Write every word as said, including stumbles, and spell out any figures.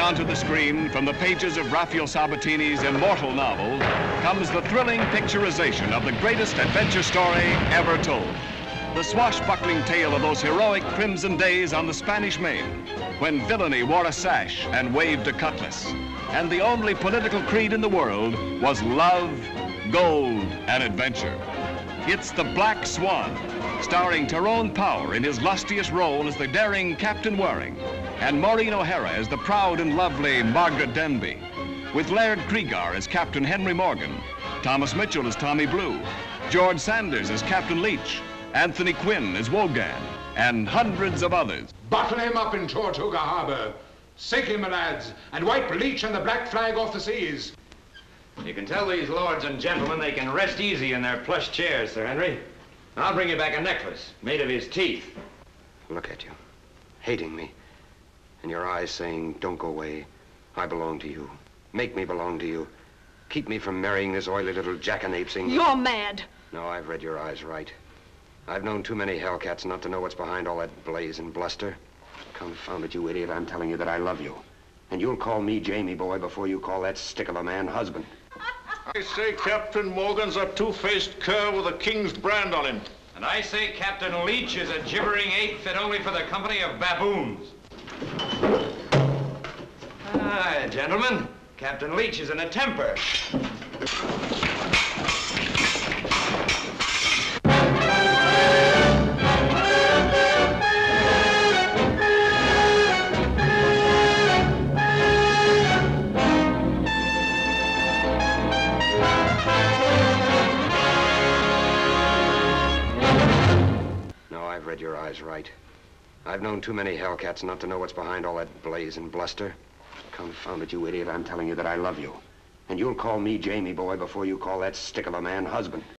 onto the screen from the pages of Raphael Sabatini's immortal novel comes the thrilling picturization of the greatest adventure story ever told. The swashbuckling tale of those heroic crimson days on the Spanish Main, when villainy wore a sash and waved a cutlass, and the only political creed in the world was love, gold, and adventure. It's The Black Swan, starring Tyrone Power in his lustiest role as the daring Captain Waring, and Maureen O'Hara as the proud and lovely Margaret Denby, with Laird Cregar as Captain Henry Morgan, Thomas Mitchell as Tommy Blue, George Sanders as Captain Leach, Anthony Quinn as Wogan, and hundreds of others. Bottle him up in Tortuga Harbor. Sink him, lads, and wipe Leach and the black flag off the seas. You can tell these lords and gentlemen they can rest easy in their plush chairs, Sir Henry. I'll bring you back a necklace made of his teeth. Look at you, hating me, and your eyes saying, don't go away. I belong to you. Make me belong to you. Keep me from marrying this oily little jackanapesing. You're mad. No, I've read your eyes right. I've known too many hellcats not to know what's behind all that blaze and bluster. Confound it, you idiot, I'm telling you that I love you. And you'll call me Jamie boy before you call that stick of a man husband. I say Captain Morgan's a two-faced cur with a king's brand on him. And I say Captain Leach is a gibbering ape fit only for the company of baboons. Ah, gentlemen, Captain Leach is in a temper. I've read your eyes right. I've known too many hellcats not to know what's behind all that blaze and bluster. Confound it, you idiot, I'm telling you that I love you. And you'll call me Jamie boy before you call that stick of a man husband.